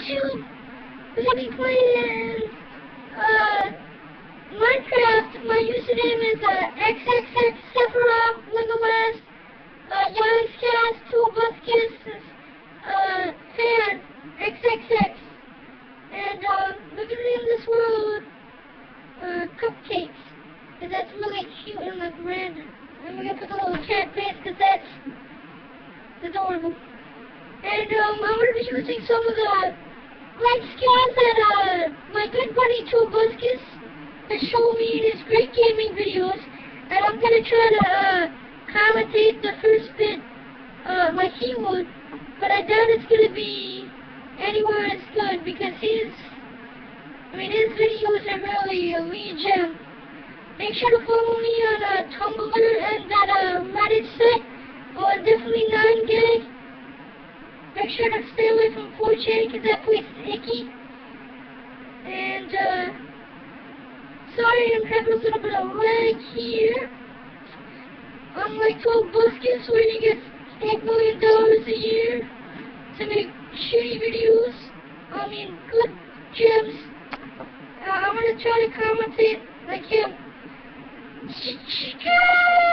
YouTube. We're gonna be playing Minecraft. My username is XXX Sephiroth, Legolas, Youngscast, Toolbuskis, and XXX. And we're gonna name this world Cupcakes, because that's really cute and like random. And we're gonna put the little cat face because that's adorable. And I'm gonna be using some of the light scans that my good buddy Toolbuskis has shown me in his great gaming videos. And I'm gonna try to commentate the first bit like he would, but I doubt it's gonna be anywhere as good because his videos are really a lead gem. Make sure to follow me on Tumblr and that Reddit set, or definitely 9gag. Make sure to stay away from 4chan because that place is icky. And sorry I'm having a little bit of lag here. Unlike Toolbuskis where you get $8 million a year to make shitty videos, good gems. I'm gonna try to commentate like him.